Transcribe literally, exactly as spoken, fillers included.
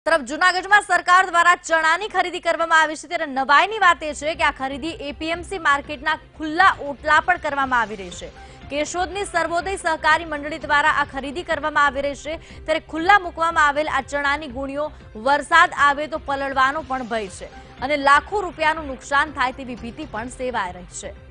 તરફ જૂનાગઢમાં સરકાર દ્વારા ચણાની ખરીદી કરવામાં આવી છે ત્યારે નવાઈની વાત એ છે કે આ ખરીદી એપીએમસી માર્કેટના ખુલ્લા ઓટલા પર કરવામાં આવી રહી છે। કેશોદની સર્વોદય સહકારી મંડળી દ્વારા આ ખરીદી કરવામાં આવી રહી છે ત્યારે ખુલ્લા મૂકવામાં આવેલ આ ચણાની ગુણીઓ વરસાદ આવે તો પલળવાનો પણ ભય છે અને લાખો રૂપિયાનું નુકસાન થાય તેવી ભીતિ પણ સેવાઈ રહી છે।